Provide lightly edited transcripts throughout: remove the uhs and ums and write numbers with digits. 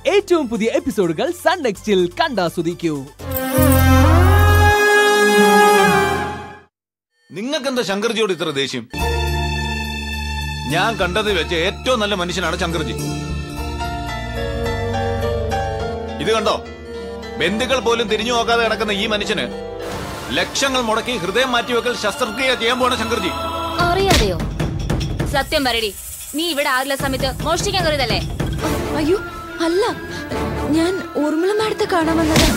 ഏറ്റവും പുതിയ എപ്പിസോഡുകൾ സൺ നെക്സ്റ്റിൽ കണ്ടാസ്വദിക്കൂ. നിങ്ങൾക്കെന്താ ശങ്കർജിയോട് ഇത്ര ദേഷ്യം? ഞാൻ കണ്ടത് വെച്ച് ഏറ്റവും നല്ല മനുഷ്യനാണ് ശങ്കർജി. ഇത് കണ്ടോ, ബന്ധുക്കൾ പോലും തിരിഞ്ഞു നോക്കാതെ കിടക്കുന്ന ഈ മനുഷ്യന് ലക്ഷങ്ങൾ മുടക്കി ഹൃദയം മാറ്റിവെക്കൽ ശസ്ത്രക്രിയ ചെയ്യാൻ പോണ ശങ്കർജി. അറിയാതെയോ? സത്യം പറയടി, നീ ഇവിടെ ആരുള്ള സമയത്ത് മോഷ്ടിക്കാൻ കരുതല്ലേ? അയ്യോ അല്ല, ഞാൻ ഊർമിള മാഡത്തെ കാണാൻ വന്നതാ.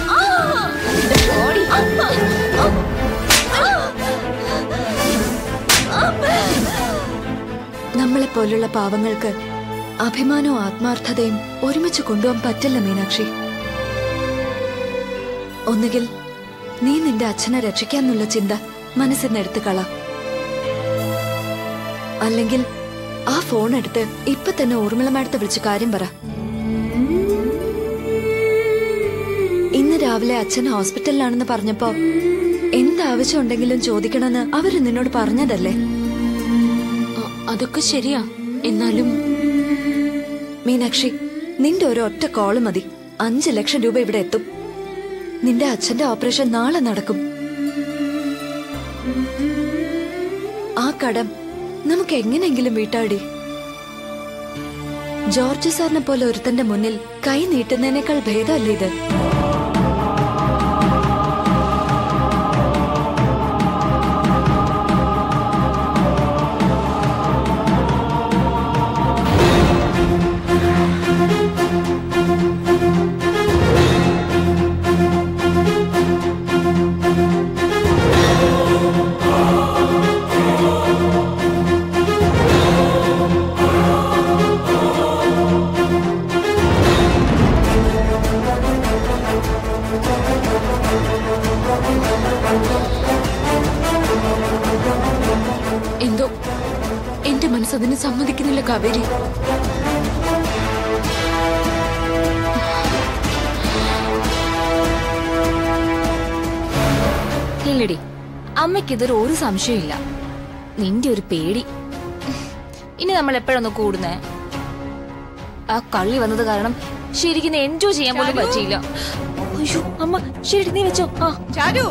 നമ്മളെ പോലുള്ള പാവങ്ങൾക്ക് അഭിമാനവും ആത്മാർത്ഥതയും ഒരുമിച്ച് കൊണ്ടുപോകാൻ പറ്റില്ല മീനാക്ഷി. ഒന്നുകിൽ നീ നിന്റെ അച്ഛനെ രക്ഷിക്കാന്നുള്ള ചിന്ത മനസ്സിൽ നിന്ന് എടുത്തു കള, അല്ലെങ്കിൽ ആ ഫോൺ എടുത്ത് ഇപ്പൊ തന്നെ ഊർമിള മാഡത്തെ വിളിച്ച് കാര്യം പറ. ഇന്ന് രാവിലെ അച്ഛൻ ഹോസ്പിറ്റലിലാണെന്ന് പറഞ്ഞപ്പോ എന്താവശ്യം ഉണ്ടെങ്കിലും ചോദിക്കണമെന്ന് അവര് നിന്നോട് പറഞ്ഞതല്ലേ? അതൊക്കെ ശരിയാ. എന്നാലും മീനാക്ഷി, നിന്റെ ഒരു ഒറ്റ കോള് മതി, 5 ലക്ഷം രൂപ ഇവിടെ എത്തും. നിന്റെ അച്ഛന്റെ ഓപ്പറേഷൻ നാളെ നടക്കും. ആ കടം നമുക്ക് എങ്ങനെയെങ്കിലും വീട്ടാടി. ജോർജ് സാറിനെ പോലെ ഒരുത്തന്റെ മുന്നിൽ കൈ നീട്ടുന്നതിനേക്കാൾ ഭേദമല്ലേ ഇത്? എന്തോ എന്റെ മനസ്സതിന് സമ്മതിക്കുന്നില്ല കാവേരി. ഇല്ലടി, അമ്മയ്ക്കിതൊരു ഒരു സംശയമില്ല. നിന്റെ ഒരു പേടി. ഇനി നമ്മൾ എപ്പോഴൊന്ന് കൂടുന്നേ? ആ കള്ളി വന്നത് കാരണം ശരിക്കും എൻജോയ് ചെയ്യാൻ പോലും പറ്റിയില്ല. അയ്യോ അമ്മ, ശരി നീ വെച്ചോ. ആ ചാരു,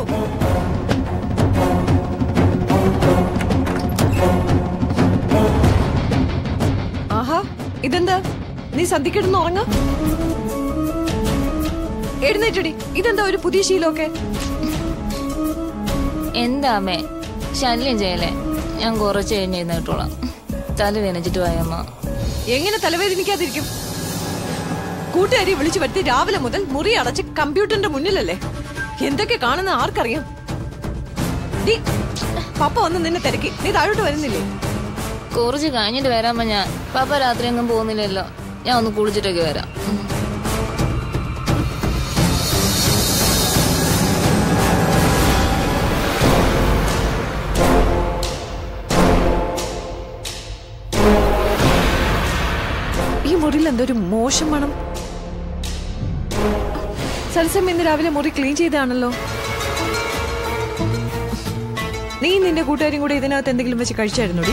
ആഹാ ഇതെന്താ? നീ സന്ധിക്കിടുന്ന് ഉറങ്ങ? എഴുന്നേറ്റടി. ഇതെന്താ ഒരു പുതിയ ശീലമൊക്കെ? എന്താ അമ്മേ, ശല്യം ചെയ്യലേ. ഞാൻ കുറച്ച് കഴിഞ്ഞ് എഴുന്നേറ്റോളാം. തല വേനച്ചിട്ട് പോയമ്മ. എങ്ങനെ തലവേദനിക്കാതിരിക്കും? കൂട്ടുകാരി വിളിച്ചു വരുത്തി രാവിലെ മുതൽ മുറി അടച്ച് കമ്പ്യൂട്ടറിന്റെ മുന്നിലല്ലേ. എന്തൊക്കെ കാണുന്ന ആർക്കറിയാം? പപ്പ വന്ന് നിന്നെ തിരക്കി, നീ താഴോട്ട് വരുന്നില്ലേ? കുറച്ച് കഴിഞ്ഞിട്ട് വരാമ്മ. ഞാൻ പാപ്പ രാത്രി എങ്ങും പോകുന്നില്ലല്ലോ. ഞാൻ ഒന്ന് കുളിച്ചിട്ടൊക്കെ വരാം. ഈ മുറിയിൽ എന്തൊരു മോശം മണം. സരസം ഇന്ന് രാവിലെ മുറി ക്ലീൻ ചെയ്താണല്ലോ. നീ നിന്റെ കൂട്ടുകാരും കൂടെ ഇതിനകത്ത് എന്തെങ്കിലും വെച്ച് കഴിച്ചായിരുന്നോടി?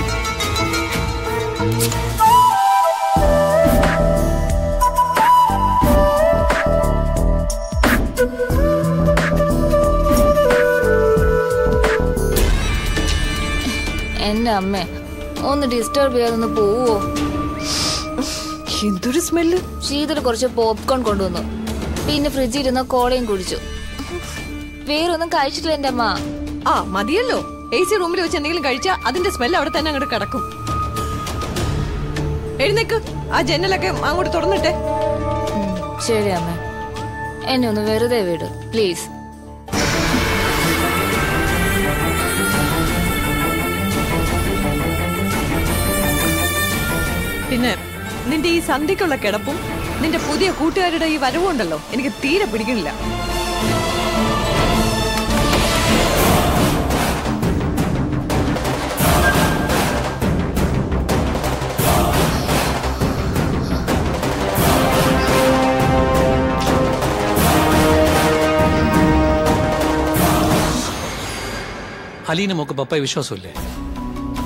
എന്റെ അമ്മേ, ഒന്ന് ഡിസ്റ്റർബ് ചെയ്യാതൊന്ന് പോവോ? എന്തൊരു സ്മെല്ല്. ശീതൽ കുറച്ച് പോപ്കോൺ കൊണ്ടുവന്നു. പിന്നെ ഫ്രിഡ്ജിൽ ഇരുന്ന കോളയും കുടിച്ചു. വേറൊന്നും കഴിച്ചിട്ടില്ല എന്റെ അമ്മ. ആ മതിയല്ലോ. AC റൂമിൽ വെച്ച് എന്തെങ്കിലും കഴിച്ചാൽ അതിന്റെ സ്മെല്ല് അവിടെ തന്നെ അങ്ങോട്ട് കിടക്കും. എഴുന്നേക്ക്, ആ ജനലൊക്കെ അങ്ങോട്ട് തുറന്നിട്ടെ. ശരി അമ്മ, എന്നെ ഒന്ന് വെറുതെ വിട് പ്ലീസ്. പിന്നെ നിന്റെ ഈ സന്ധിക്കുള്ള കിടപ്പും നിന്റെ പുതിയ കൂട്ടുകാരുടെ ഈ വരവുണ്ടല്ലോ, എനിക്ക് തീരെ പിടിക്കുന്നില്ല. അലീന മോക്ക് പപ്പായ വിശ്വാസമില്ലേ?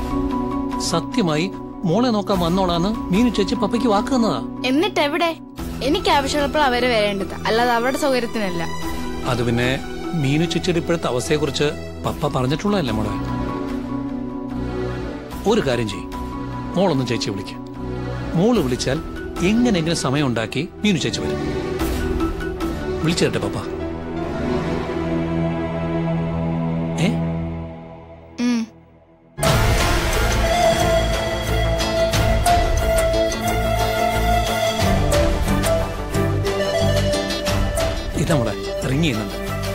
സത്യമായി മോളെ നോക്കാൻ വന്നോളാന്ന് മീനു ചേച്ചി പപ്പയ്ക്ക് വാക്ക് തന്നതാ. എന്നിട്ട് എവിടെ? എനിക്ക് ആവശ്യമുള്ളപ്പോൾ അവര് വരേണ്ടത്, അല്ലാതെ അവരുടെ സൗകര്യത്തിനല്ല. അത് പിന്നെ മീനു ചേച്ചിയുടെ ഇപ്പോഴത്തെ അവസ്ഥയെ കുറിച്ച് പപ്പ പറഞ്ഞിട്ടുള്ളതല്ലേ മോളെ. ഒരു കാര്യം ചെയ്യും, മോളൊന്നും ചേച്ചി വിളിക്കുക. മോള് വിളിച്ചാൽ എങ്ങനെയെങ്കിലും സമയം ഉണ്ടാക്കി മീനു ചേച്ചി വരും. വിളിച്ചു തരട്ടെ പപ്പ? ഇതാ മോളെ റിങ് ചെയ്യുന്നുണ്ട്.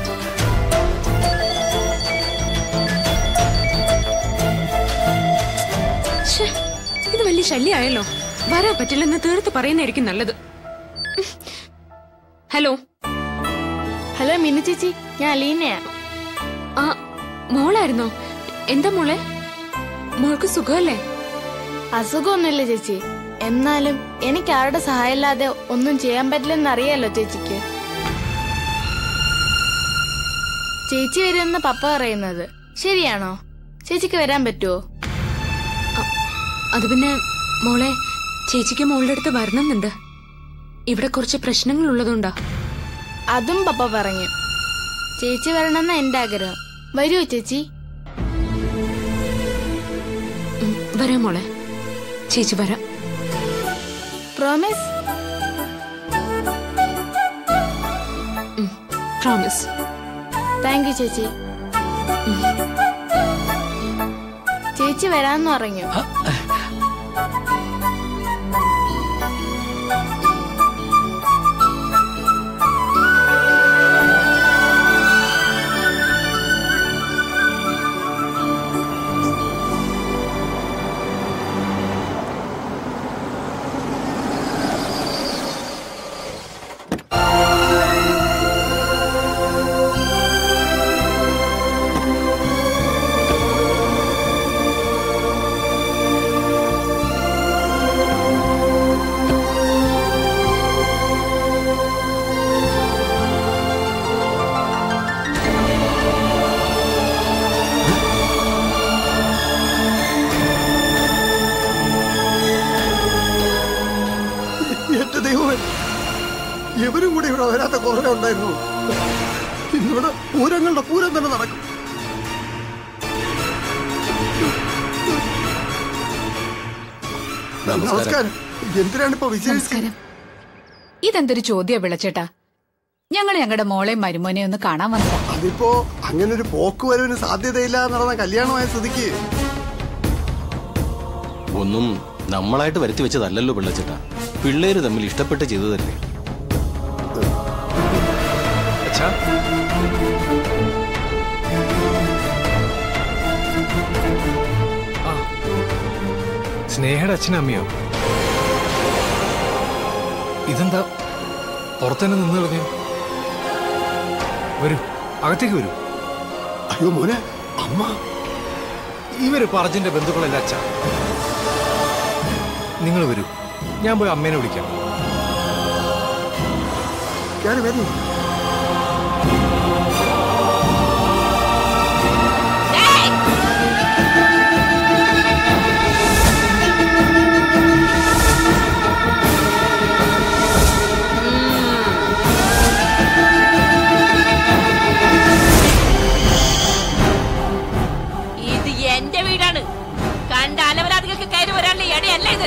ഇത് വലിയ ശല്യമായല്ലോ. വരാൻ പറ്റില്ലെന്ന് തീർത്ത് പറയുന്നതായിരിക്കും നല്ലത്. ഹലോ ഹലോ മീനു ചേച്ചി, ഞാൻ അലീനയാ. ആ മോളായിരുന്നോ? എന്താ മോളെ, മോൾക്ക് സുഖമല്ലേ? അസുഖമൊന്നുമില്ല ചേച്ചി, എന്നാലും എനിക്ക് ആരുടെ സഹായം ഇല്ലാതെ ഒന്നും ചെയ്യാൻ പറ്റില്ലെന്ന് അറിയാലോ ചേച്ചിക്ക്. ചേച്ചി വരുമെന്ന് പപ്പ പറയുന്നത് ശരിയാണോ? ചേച്ചിക്ക് വരാൻ പറ്റുമോ? അത് പിന്നെ മോളെ, ചേച്ചിക്ക് മോളുടെ അടുത്ത് വരണമെന്നുണ്ട്. ഇവിടെ കുറച്ച് പ്രശ്നങ്ങൾ ഉള്ളതുകൊണ്ടാ. അതും പപ്പ പറഞ്ഞു. ചേച്ചി വരണമെന്ന എന്റെ ആഗ്രഹം. വരുമോ ചേച്ചി? വരാം മോളെ, ചേച്ചി വരാം. പ്രോമിസ്? പ്രോമിസ്. താങ്ക് യു ചേച്ചി. ചേച്ചി വരാന്ന് പറഞ്ഞു. ഇവരും കൂടി ഇവിടെ വരാത്ത കുറേ ഉണ്ടായിരുന്നു. ഇന്നിവിടെ പൂരങ്ങളുടെ പൂരം തന്നെ നടക്കും. നമസ്കാരം. എന്തിനാണ് ഇപ്പൊ വിശേഷം? ഇതെന്തൊരു ചോദ്യ വിളച്ചേട്ടാ? ഞങ്ങൾ ഞങ്ങളുടെ മോളെ മരുമോനെ ഒന്ന് കാണാൻ വന്നതാ. അതിപ്പോ അങ്ങനെ ഒരു പോക്കുവരവിന് സാധ്യതയില്ല നടന്ന കല്യാണമായ സ്ഥിതിക്ക് ഒന്നും നമ്മളായിട്ട് വരുത്തി വെച്ചതല്ലല്ലോ പിള്ളച്ചേട്ടാ. പിള്ളേര് തമ്മിൽ ഇഷ്ടപ്പെട്ട് ചെയ്തതല്ലേ. സ്നേഹയുടെ അച്ഛനും അമ്മയോ? ഇതെന്താ പുറത്തന്നെ നിന്ന് കളഞ്ഞു? വരൂ, അകത്തേക്ക് വരൂ. അയ്യോ മോനെ, അമ്മ. ഇവര് പറജിന്റെ ബന്ധുക്കളല്ല അച്ഛ. നിങ്ങൾ വരൂ, ഞാൻ പോയി അമ്മേനെ വിളിക്കാം. വരൂ. എന്റെ വീടാണ്. കണ്ട അലവലാദികൾക്ക് കയറി വരാനുള്ള ഇടയല്ല ഇത്.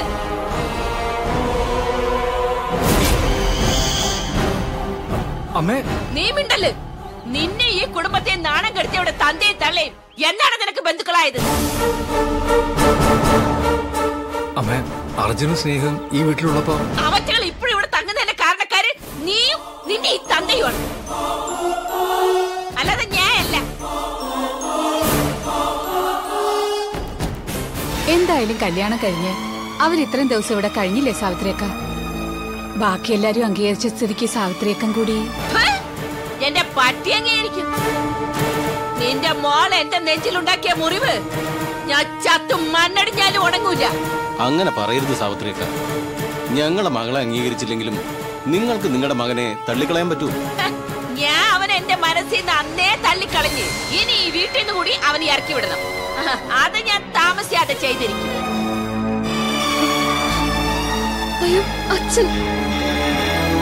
അമ്മേ, നീ മിണ്ടല്. നിന്നെ ഈ കുടുംബത്തെ നാണം കെടുത്തിയവിടെ തന്തയും തള്ളയും എന്നാണ് നിനക്ക് ബന്ധുക്കളായത്? അമ്മേ, അർജുനും സ്നേഹം ഈ വീട്ടിലുള്ളപ്പോ അവറ്റകൾ ഇപ്പോഴും ഇവിടെ തങ്ങുന്നതിന്റെ കാരണക്കാര് നീയും നിന്റെ ഈ തന്തയുമാണ്, അല്ലാതെ ഞാനല്ല. എന്തായാലും കല്യാണം കഴിഞ്ഞ് അവരിത്രയും ദിവസം ഇവിടെ കഴിഞ്ഞില്ലേ സാവിത്രിയക്ക? ബാക്കി എല്ലാരും അംഗീകരിച്ച സ്ഥിതിക്ക് സാവിത്രിയക്കം കൂടി എന്റെ പട്ടി അംഗീകരിക്കും. നിന്റെ മോൾ എന്റെ നെഞ്ചിലുണ്ടാക്കിയ മുറിവ് ഞാൻ ചത്തും മണ്ണടിഞ്ഞാലും ഉണങ്ങൂല. അങ്ങനെ പറയരുത് സാവിത്രിയക്ക. ഞങ്ങളെ മകളെ അംഗീകരിച്ചില്ലെങ്കിലും നിങ്ങൾക്ക് നിങ്ങളുടെ മകനെ തള്ളിക്കളയാൻ പറ്റൂ? ഞാൻ അവൻ എന്റെ മനസ്സിൽ നിന്ന് അന്നേ തള്ളിക്കളഞ്ഞ് ഇനി ഈ വീട്ടിൽ നിന്ന് കൂടി അവനെ ഇറക്കി വിടണം. അത് ഞാൻ താമസിയാതെ ചെയ്തിരിക്കും. അയ്യോ അച്ഛൻ.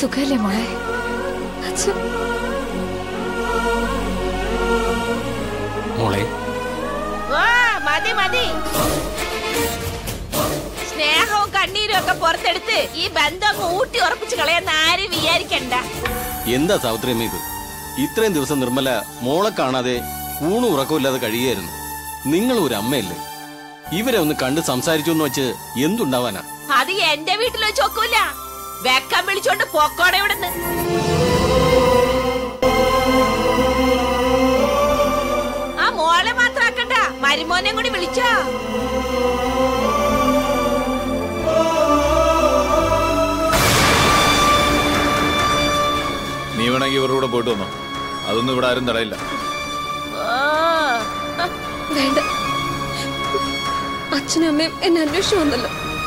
സുഖല്ലേ മോളെ? മോളെ മതി മതി. സ്നേഹവും കണ്ണീരും ഒക്കെ പുറത്തെടുത്ത് ഈ ബന്ധം ഊട്ടി ഉറപ്പിച്ച് കളയാന്ന് ആരും വിചാരിക്കണ്ട. എന്താ സാവിത്രിയമ്മ ഇത്? ഇത്രയും ദിവസം നിർമ്മല മോളെ കാണാതെ ഊണും ഉറക്കമില്ലാതെ കഴിയുകയായിരുന്നു. നിങ്ങൾ ഒരു അമ്മയല്ലേ? ഇവരെ ഒന്ന് കണ്ട് സംസാരിച്ചു എന്ന് വെച്ച് എന്തുണ്ടാവാനാ? അത് എന്റെ വീട്ടിൽ വെച്ച് നോക്കൂല. വെക്കം വിളിച്ചോണ്ട് പോക്കോടെ ഇവിടുന്ന്. ആ മോളെ മാത്രാക്കണ്ട, മരുമോനെ കൂടി വിളിച്ചോ. നീ വേണമെങ്കിൽ ഇവരുടെ കൂടെ പോയിട്ട് വന്നോ. അതൊന്നും ഇവിടെ ആരും തടയില്ല. വേണ്ട, അച്ഛനും അമ്മയും എന്നെ അന്വേഷിച്ചു വന്നല്ലോ.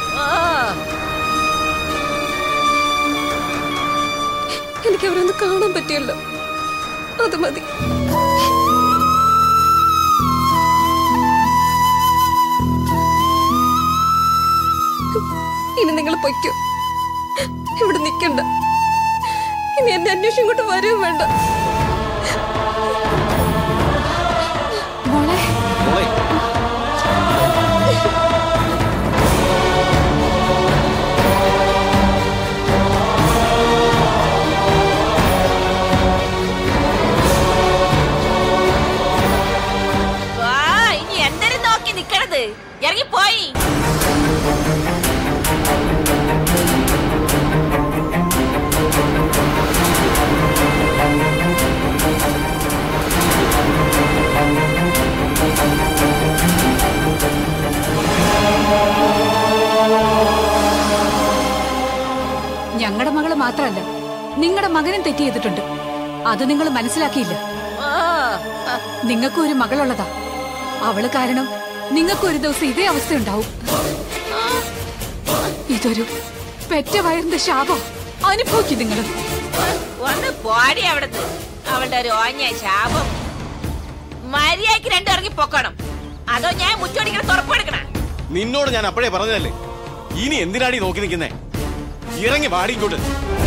എനിക്ക് അവരൊന്ന് കാണാൻ പറ്റിയല്ലോ, അത് മതി. ഇനി നിങ്ങൾ പൊയ്ക്കോ, ഇവിടെ നിൽക്കണ്ട. ഇനി എന്നെ അന്വേഷിച്ച് ഇങ്ങോട്ട് വരും വേണ്ട. മോളെ ഇനി എന്തൊരു നോക്കി നിക്കണത്? ഇറങ്ങിപ്പോയി. ഞങ്ങളുടെ മകള് മാത്രമല്ല, നിങ്ങളുടെ മകനും തെറ്റ് ചെയ്തിട്ടുണ്ട്. അത് നിങ്ങൾ മനസ്സിലാക്കിയില്ല. നിങ്ങൾക്കും ഒരു മകളുള്ളതാ. അവള് കാരണം നിങ്ങൾക്കും ഒരു ദിവസം ഇതേ അവസ്ഥയുണ്ടാവും. ഇതൊരു പെറ്റ വയറിന്റെ ശാപം. അനുഭവിക്കും നിങ്ങൾ. ഒന്ന് പോടി അവിടുന്ന്. അവളുടെ ഒരു ഓഞ്ഞ ശാപം. മര്യാദക്ക് രണ്ടും ഇറങ്ങി പൊക്കണം. അതോ ഞാൻ മുറ്റോടിക്കണം തുറപ്പെടുക്കണ? നിന്നോട് ഞാൻ അപ്പോഴേ പറഞ്ഞതല്ലേ, ഇനി എന്തിനാടി നോക്കി നിൽക്കുന്നേ? ഇറങ്ങി വാടിക്കോട്ട്.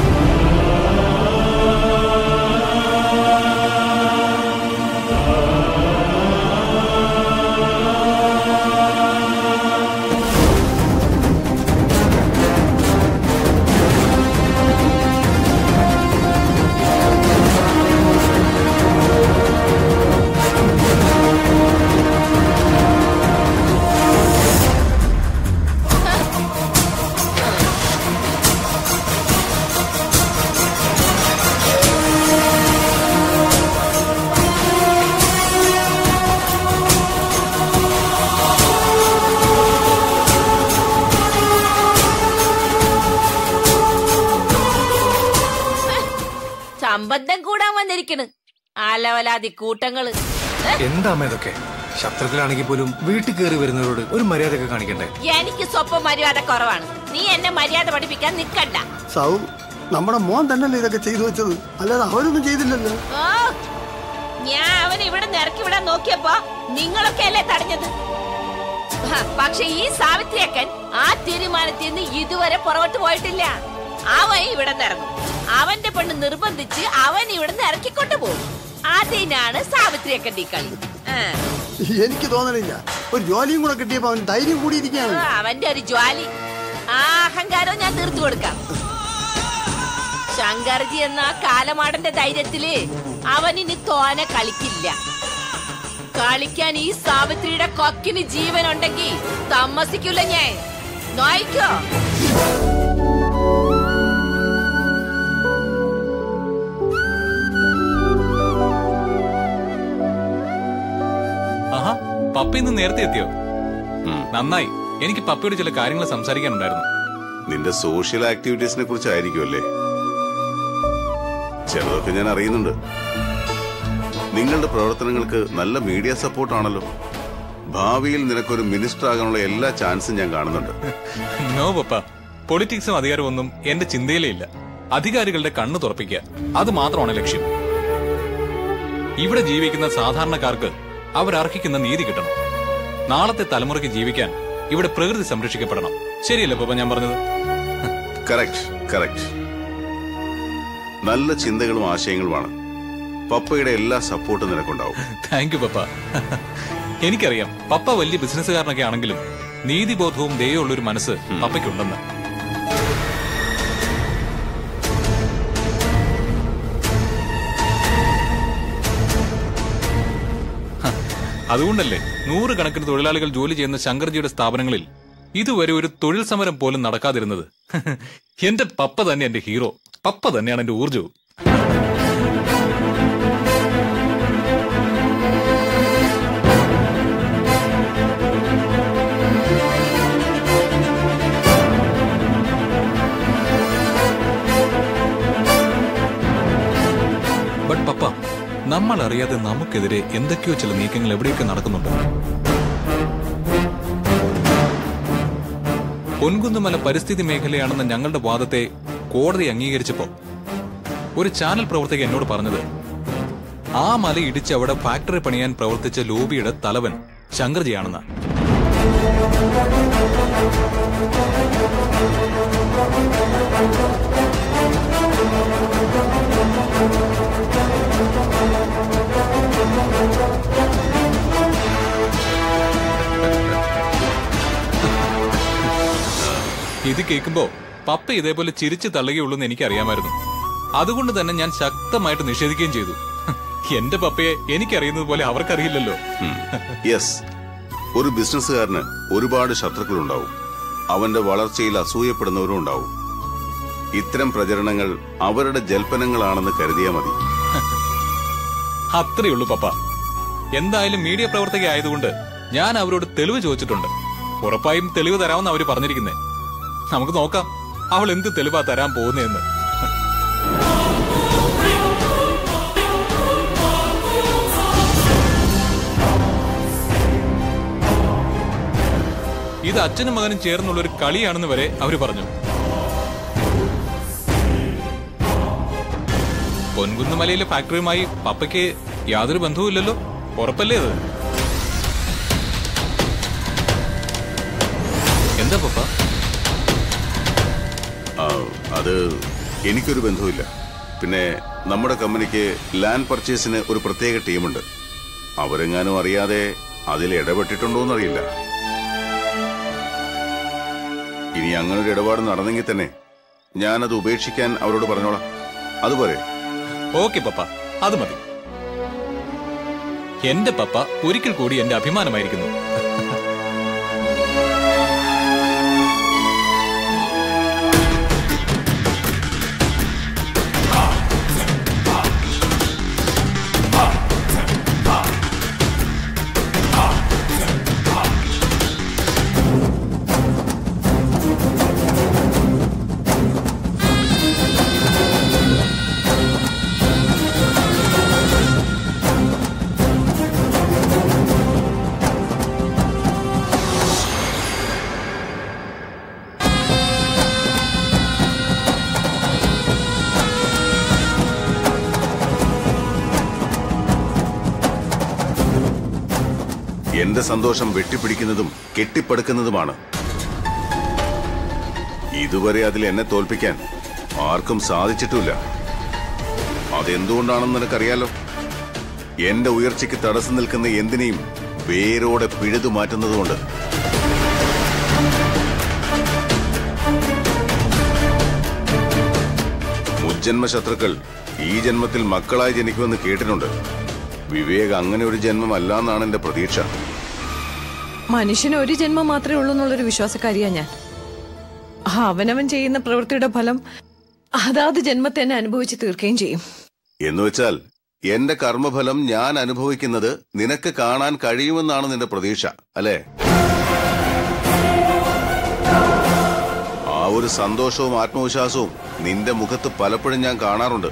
സംബന്ധം കൂടാൻ വന്നിരിക്കണ് ആലവലാതി കൂട്ടങ്ങള്. എന്താ ഇതൊക്കെ? ശത്രുക്കളാണെങ്കിൽ പോലും വീട്ടിൽ കയറി വരുന്നവരോട് ഒരു മര്യാദ കാണിക്കണ്ടേ? എനിക്ക് സ്വപ്പം മര്യാദ കുറവാണ്. നീ എന്നെ മര്യാദ പഠിപ്പിക്കാൻ നിക്കണ്ട. സൗ, നമ്മുടെ മോൻ തന്നെയല്ലേ ഇതൊക്കെ ചെയ്തു വെച്ചത്, അല്ലാതെ അവരൊന്നും ചെയ്തില്ലല്ലോ. ഞാൻ അവനെ ഇവിടെ ഇറക്കി വിടാൻ നോക്കിയപ്പോ നിങ്ങളൊക്കെ അല്ലേ തടഞ്ഞത്? പക്ഷെ ഈ സാവിത്രിയക്കൻ ആ തീരുമാനത്തിൽ നിന്ന് ഇതുവരെ പുറകോട്ട് പോയിട്ടില്ല. അവൻ ഇവിടെ ഇറങ്ങും. അവന്റെ പെണ്ണ് നിർബന്ധിച്ച് അവൻ ഇവിടുന്ന് ഇറക്കിക്കൊണ്ടു പോകും. അതിനാണ് സാവിത്രിയക്കൻ്റെ കളി. എനിക്ക് തോന്നണില്ല, ഒരു ജോലിയും കൂടെ കിട്ടിയപ്പോ അവൻ ധൈര്യം കൂടിയിരിക്കുകയാണ്. അവന്റെ ഒരു ജ്വാലി, ആ അഹങ്കാരം ഞാൻ തീർത്തു കൊടുക്കാം. ശങ്കർജി എന്ന കാലമാടന്റെ ധൈര്യത്തില് അവൻ ഇനി തോനെ കളിക്കില്ല. കളിക്കാൻ ഈ സാവിത്രിയുടെ കൊക്കിന് ജീവനുണ്ടെങ്കിൽ താമസിക്കൂല ഞാൻ. നോയിക്കോ. ആഹാ, പപ്പ ഇന്ന് നേരത്തെ എത്തിയോ? നന്നായി. എനിക്ക് പപ്പയോട് ചില കാര്യങ്ങൾ സംസാരിക്കാനുണ്ടായിരുന്നു. നിന്റെ സോഷ്യൽ ആക്ടിവിറ്റീസിനെ കുറിച്ചായിരിക്കുമല്ലേ? ചിലതൊക്കെ ഞാൻ അറിയുന്നുണ്ട്. നിങ്ങളുടെ പ്രവർത്തനങ്ങൾക്ക് നല്ല മീഡിയ സപ്പോർട്ടാണല്ലോ. ഭാവിയിൽ നിനക്കൊരു മിനിസ്റ്റർ ആകാനുള്ള എല്ലാ ചാൻസും ഞാൻ കാണുന്നുണ്ട്. നോ പപ്പ, പൊളിറ്റിക്സും അധികാരവും ഒന്നും എന്റെ ചിന്തയിലേ ഇല്ല. അധികാരികളുടെ കണ്ണു തുറപ്പിക്കുക, അത് മാത്രമാണ് ലക്ഷ്യം. ഇവിടെ ജീവിക്കുന്ന സാധാരണക്കാർക്ക് അവരർഹിക്കുന്ന നീതി കിട്ടണം. നാളത്തെ തലമുറയ്ക്ക് ജീവിക്കാൻ ഇവിടെ പ്രകൃതി സംരക്ഷിക്കപ്പെടണം. ശരിയല്ലേ പപ്പ ഞാൻ പറഞ്ഞത്? Correct, correct. നല്ല ചിന്തകളും ആശയങ്ങളുമാണ്. പപ്പയുടെ എല്ലാ സപ്പോർട്ടും നിനക്കുണ്ടാവും. താങ്ക് യു പപ്പ. എനിക്കറിയാം പപ്പ വലിയ ബിസിനസ്സുകാരനൊക്കെ ആണെങ്കിലും നീതിബോധവും ദയുള്ളൊരു മനസ്സ് പപ്പയ്ക്കുണ്ടെന്ന്. അതുകൊണ്ടല്ലേ 100 കണക്കിന് തൊഴിലാളികൾ ജോലി ചെയ്യുന്ന ശങ്കർജിയുടെ സ്ഥാപനങ്ങളിൽ ഇതുവരെ ഒരു തൊഴിൽ സമരം പോലും നടക്കാതിരുന്നത്. എന്റെ പപ്പ തന്നെ എന്റെ ഹീറോ. പപ്പ തന്നെയാണ് എന്റെ ഊർജവും. ബട്ട് പപ്പ, നമ്മൾ അറിയാതെ നമുക്കെതിരെ എന്തൊക്കെയോ ചില നീക്കങ്ങൾ എവിടെയൊക്കെ നടക്കുന്നുണ്ട്. പൊൻകുന്നുമല പരിസ്ഥിതി മേഖലയാണെന്ന ഞങ്ങളുടെ വാദത്തെ കോടതി അംഗീകരിച്ചപ്പോ ഒരു ചാനൽ പ്രവർത്തക എന്നോട് പറഞ്ഞത് ആ മല ഇടിച്ച് അവിടെ ഫാക്ടറി പണിയാൻ പ്രവർത്തിച്ച ലോബിയുടെ തലവൻ ശങ്കർജിയാണെന്ന്. ഇത് കേൾക്കുമ്പോ പപ്പ ഇതേപോലെ ചിരിച്ചു തള്ളുകയുള്ളൂ എന്ന് എനിക്കറിയാമായിരുന്നു. അതുകൊണ്ട് തന്നെ ഞാൻ ശക്തമായിട്ട് നിഷേധിക്കുകയും ചെയ്തു. എന്റെ പപ്പയെ എനിക്കറിയുന്നത് പോലെ അവർക്കറിയില്ലല്ലോ. യെസ്, ഒരു ബിസിനസ്സുകാരന് ഒരുപാട് ശത്രുക്കളുണ്ടാവും. അവന്റെ വളർച്ചയിൽ അസൂയപ്പെടുന്നവരും ഉണ്ടാവും. ഇത്തരം പ്രചരണങ്ങൾ അവരുടെ ജൽപ്പനങ്ങളാണെന്ന് കരുതിയാൽ മതി. അത്രയുള്ളൂ പപ്പ. എന്തായാലും മീഡിയ പ്രവർത്തക ആയതുകൊണ്ട് ഞാൻ അവരോട് തെളിവ് ചോദിച്ചിട്ടുണ്ട്. ഉറപ്പായും തെളിവ് തരാമെന്ന് അവര് പറഞ്ഞിരിക്കുന്നേ. നമുക്ക് നോക്കാം അവൾ എന്ത് തെളിവാ തരാൻ പോകുന്നതെന്ന്. ഇത് അച്ഛനും മകനും ചേർന്നുള്ള ഒരു കളിയാണെന്ന് വരെ അവര് പറഞ്ഞു. പൊൻകുന്നുമലയിലെ ഫാക്ടറിയുമായി പപ്പയ്ക്ക് യാതൊരു ബന്ധവുമില്ലല്ലോ. ഉറപ്പല്ലേ അത്? എന്താ പപ്പ? അത് എനിക്കൊരു ബന്ധവുമില്ല. പിന്നെ നമ്മുടെ കമ്പനിക്ക് ലാൻഡ് പർച്ചേസിന് ഒരു പ്രത്യേക ടീമുണ്ട്. അവരെങ്ങാനും അറിയാതെ അതിൽ ഇടപെട്ടിട്ടുണ്ടോന്നറിയില്ല. ഇനി അങ്ങനൊരു ഇടപാട് നടന്നെങ്കിൽ തന്നെ ഞാനത് ഉപേക്ഷിക്കാൻ അവരോട് പറഞ്ഞോളാം. അതുപോലെ ഓക്കെ പപ്പ, അത് മതി. എന്റെ പപ്പ ഒരിക്കൽ കൂടി എന്റെ അഭിമാനമായിരിക്കുന്നു. എന്റെ സന്തോഷം വെട്ടിപ്പിടിക്കുന്നതും കെട്ടിപ്പടുക്കുന്നതുമാണ്. ഇതുവരെ അതിൽ എന്നെ തോൽപ്പിക്കാൻ ആർക്കും സാധിച്ചിട്ടില്ല. അതെന്തുകൊണ്ടാണെന്ന് നിനക്കറിയാലോ. എന്റെ ഉയർച്ചയ്ക്ക് തടസ്സം നിൽക്കുന്ന എന്തിനേയും വേരോടെ പിഴുതു മാറ്റുന്നതുകൊണ്ട്. മുജ്ജന്മ ശത്രുക്കൾ ഈ ജന്മത്തിൽ മക്കളായി ജനിക്കുമെന്ന് കേട്ടിട്ടുണ്ട്. വിവേക് അങ്ങനെ ഒരു ജന്മമല്ലാന്നാണ് എന്റെ പ്രതീക്ഷ. മനുഷ്യന് ഒരു ജന്മം മാത്രമേ ഉള്ളൂ എന്നുള്ളൊരു വിശ്വാസക്കാരിയാ ഞാൻ. അവനവൻ ചെയ്യുന്ന പ്രവൃത്തിയുടെ ഫലം അതാത് ജന്മത്തെ തന്നെ അനുഭവിച്ച് തീർക്കുകയും ചെയ്യും. എന്നുവെച്ചാൽ എന്റെ കർമ്മഫലം ഞാൻ അനുഭവിക്കുന്നത് നിനക്ക് കാണാൻ കഴിയുമെന്നാണ് നിന്റെ പ്രതീക്ഷ, അല്ലേ? ആ ഒരു സന്തോഷവും ആത്മവിശ്വാസവും നിന്റെ മുഖത്ത് പലപ്പോഴും ഞാൻ കാണാറുണ്ട്.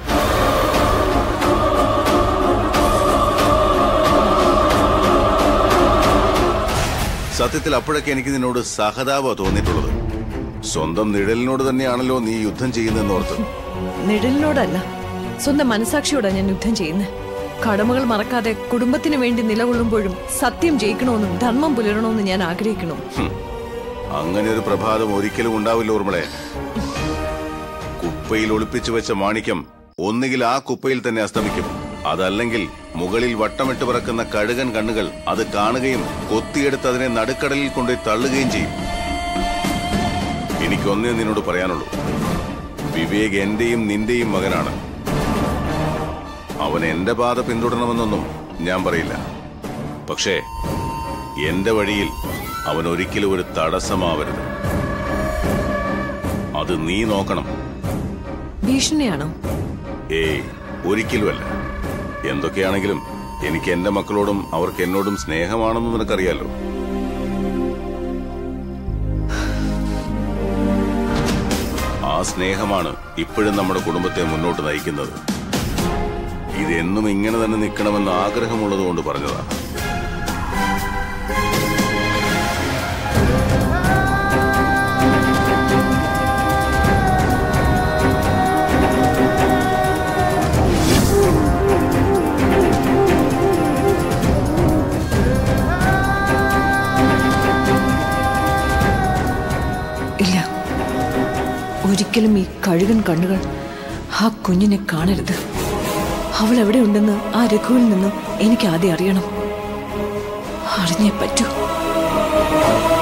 സത്യത്തിൽ അപ്പോഴൊക്കെ എനിക്ക് നിന്നോട് സഹതാപ തോന്നിയിട്ടുള്ളത്. സ്വന്തം നിഴലിനോട് തന്നെയാണല്ലോ നീ യുദ്ധം ചെയ്യുന്നതെന്നോർത്ത്. നിഴലിനോടല്ല, സ്വന്തം മനസാക്ഷിയോടാ ഞാൻ യുദ്ധം ചെയ്യുന്നത്. കടമകൾ മറക്കാതെ കുടുംബത്തിന് വേണ്ടി നിലകൊള്ളുമ്പോഴും സത്യം ജയിക്കണമെന്നും ധർമ്മം പുലരണമെന്നും ഞാൻ ആഗ്രഹിക്കണം. അങ്ങനെ ഒരു പ്രഭാതം ഒരിക്കലും ഉണ്ടാവില്ല ഊർമിളെ. കുപ്പയിൽ ഒളിപ്പിച്ചു വെച്ച മാണിക്യം ഒന്നുകിൽ ആ കുപ്പയിൽ തന്നെ അസ്തമിക്കും, അതല്ലെങ്കിൽ മുകളിൽ വട്ടമിട്ട് പറക്കുന്ന കഴുകൻ കണ്ണുകൾ അത് കാണുകയും കൊത്തിയെടുത്ത് അതിനെ നടുക്കടലിൽ കൊണ്ടുപോയി തള്ളുകയും ചെയ്യും. എനിക്കൊന്നേ നിന്നോട് പറയാനുള്ളൂ, വിവേക് എന്റെയും നിന്റെയും മകനാണ്. അവൻ എന്റെ പാത പിന്തുടരണമെന്നൊന്നും ഞാൻ പറയില്ല. പക്ഷേ എന്റെ വഴിയിൽ അവൻ ഒരിക്കലും ഒരു തടസ്സമാവരുത്. അത് നീ നോക്കണം. ഭീഷണിയാണോ? ഏയ്, ഒരിക്കലുമല്ല. എന്തൊക്കെയാണെങ്കിലും എനിക്ക് എന്റെ മക്കളോടും അവർക്ക് എന്നോടും സ്നേഹമാണെന്ന് നിനക്കറിയാലോ. ആ സ്നേഹമാണ് ഇപ്പോഴും നമ്മുടെ കുടുംബത്തെ മുന്നോട്ട് നയിക്കുന്നത്. ഇതെന്നും ഇങ്ങനെ തന്നെ നിൽക്കണമെന്ന് ആഗ്രഹമുള്ളത് കൊണ്ട് പറഞ്ഞതാണ്. ഇല്ല, ഒരിക്കലും ഈ കഴുകൻ കണ്ണുകൾ ആ കുഞ്ഞിനെ കാണരുത്. അവൾ എവിടെയുണ്ടെന്ന് ആ രഘുവിൽ നിന്നും എനിക്ക് ആദ്യം അറിയണം. അറിഞ്ഞേ പറ്റൂ.